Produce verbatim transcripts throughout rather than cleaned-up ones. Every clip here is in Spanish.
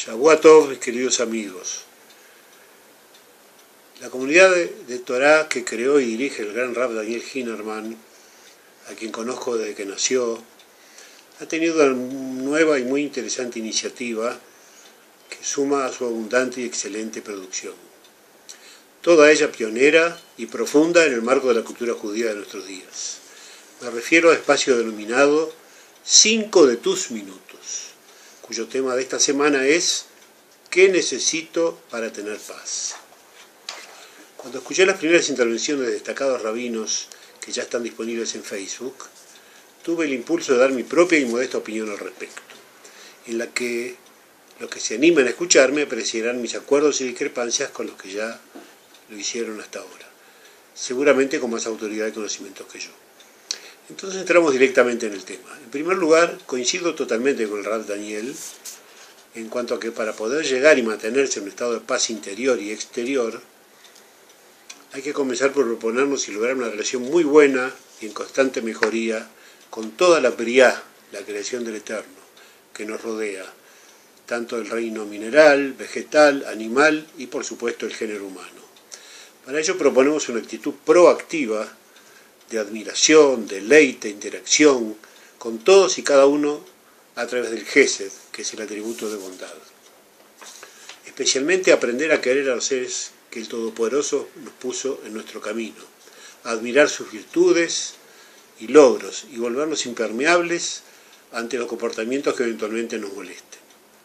Shavua Tov, mis queridos amigos. La comunidad de, de Torah que creó y dirige el gran Rab Daniel Hinerman, a quien conozco desde que nació, ha tenido una nueva y muy interesante iniciativa que suma a su abundante y excelente producción. Toda ella pionera y profunda en el marco de la cultura judía de nuestros días. Me refiero al espacio denominado Cinco de tus minutos, cuyo tema de esta semana es ¿qué necesito para tener paz? Cuando escuché las primeras intervenciones de destacados rabinos que ya están disponibles en Facebook, tuve el impulso de dar mi propia y modesta opinión al respecto, en la que los que se animan a escucharme apreciarán mis acuerdos y discrepancias con los que ya lo hicieron hasta ahora, seguramente con más autoridad y conocimientos que yo. Entonces entramos directamente en el tema. En primer lugar, coincido totalmente con el Rab Daniel en cuanto a que para poder llegar y mantenerse en un estado de paz interior y exterior, hay que comenzar por proponernos y lograr una relación muy buena y en constante mejoría con toda la briá, la creación del Eterno, que nos rodea, tanto el reino mineral, vegetal, animal y por supuesto el género humano. Para ello proponemos una actitud proactiva de admiración, deleite, interacción con todos y cada uno a través del Gesed, que es el atributo de bondad. Especialmente aprender a querer a los seres que el Todopoderoso nos puso en nuestro camino, a admirar sus virtudes y logros y volvernos impermeables ante los comportamientos que eventualmente nos molesten.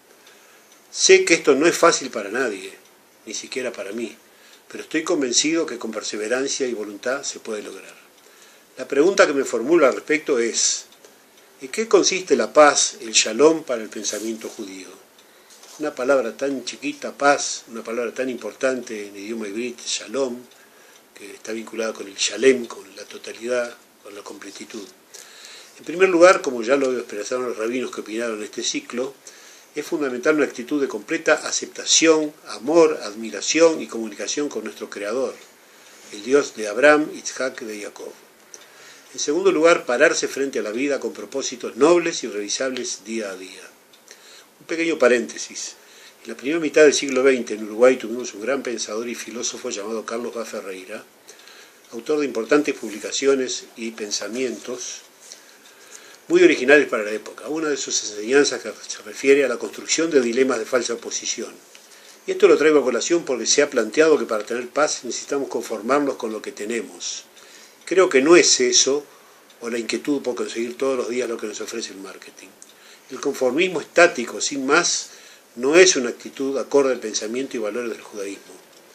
Sé que esto no es fácil para nadie, ni siquiera para mí, pero estoy convencido que con perseverancia y voluntad se puede lograr. La pregunta que me formulo al respecto es, ¿en qué consiste la paz, el shalom para el pensamiento judío? Una palabra tan chiquita, paz, una palabra tan importante en el idioma hebreo, shalom, que está vinculada con el shalem, con la totalidad, con la completitud. En primer lugar, como ya lo expresaron los rabinos que opinaron en este ciclo, es fundamental una actitud de completa aceptación, amor, admiración y comunicación con nuestro Creador, el Dios de Abraham, Isaac y de Jacob. En segundo lugar, pararse frente a la vida con propósitos nobles y realizables día a día. Un pequeño paréntesis. En la primera mitad del siglo veinte en Uruguay tuvimos un gran pensador y filósofo llamado Carlos Bá Ferreira, autor de importantes publicaciones y pensamientos muy originales para la época. Una de sus enseñanzas que se refiere a la construcción de dilemas de falsa oposición. Y esto lo traigo a colación porque se ha planteado que para tener paz necesitamos conformarnos con lo que tenemos. Creo que no es eso, o la inquietud por conseguir todos los días lo que nos ofrece el marketing. El conformismo estático, sin más, no es una actitud acorde al pensamiento y valores del judaísmo.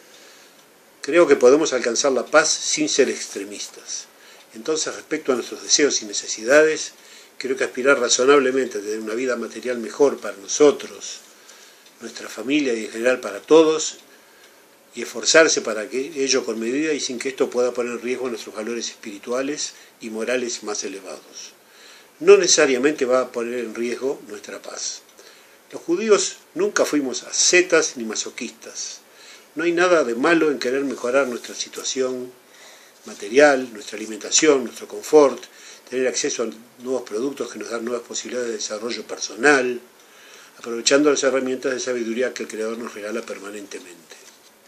Creo que podemos alcanzar la paz sin ser extremistas. Entonces, respecto a nuestros deseos y necesidades, creo que aspirar razonablemente a tener una vida material mejor para nosotros, nuestra familia y en general para todos, y esforzarse para que ello con medida y sin que esto pueda poner en riesgo nuestros valores espirituales y morales más elevados. No necesariamente va a poner en riesgo nuestra paz. Los judíos nunca fuimos ascetas ni masoquistas. No hay nada de malo en querer mejorar nuestra situación material, nuestra alimentación, nuestro confort, tener acceso a nuevos productos que nos dan nuevas posibilidades de desarrollo personal, aprovechando las herramientas de sabiduría que el Creador nos regala permanentemente.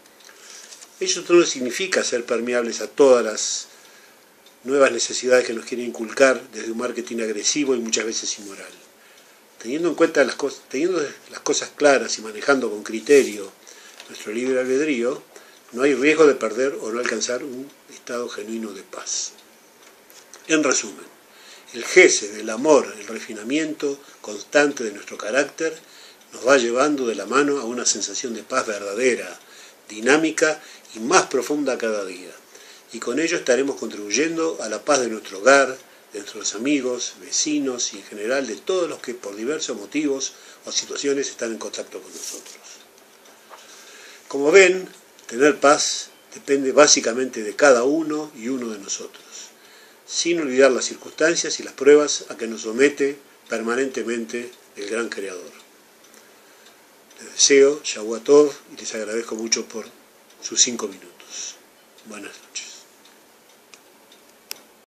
Ello no significa ser permeables a todas las nuevas necesidades que nos quieren inculcar desde un marketing agresivo y muchas veces inmoral. Teniendo en cuenta las cosas, teniendo las cosas claras y manejando con criterio nuestro libre albedrío, no hay riesgo de perder o no alcanzar un estado genuino de paz. En resumen, el gesed, el amor, el refinamiento constante de nuestro carácter nos va llevando de la mano a una sensación de paz verdadera, dinámica y más profunda cada día. Y con ello estaremos contribuyendo a la paz de nuestro hogar, de nuestros amigos, vecinos y en general de todos los que por diversos motivos o situaciones están en contacto con nosotros. Como ven, tener paz depende básicamente de cada uno y uno de nosotros, sin olvidar las circunstancias y las pruebas a que nos somete permanentemente el gran Creador. Les deseo Shavua Tov y les agradezco mucho por sus cinco minutos. Buenas noches.